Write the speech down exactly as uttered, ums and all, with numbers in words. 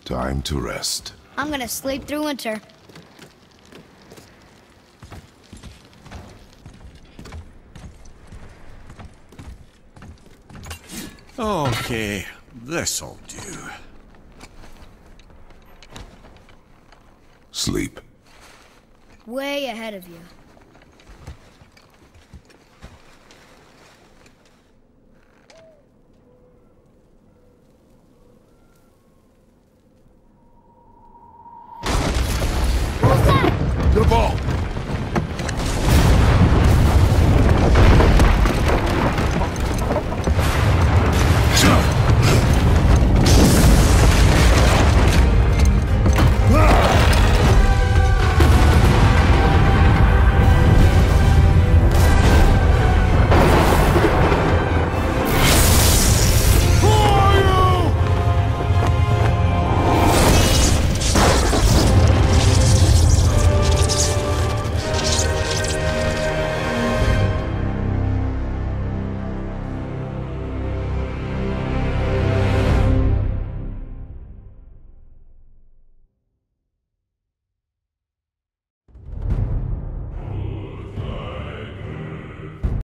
Time to rest. I'm gonna sleep through winter. Okay, this'll do. Sleep. Way ahead of you.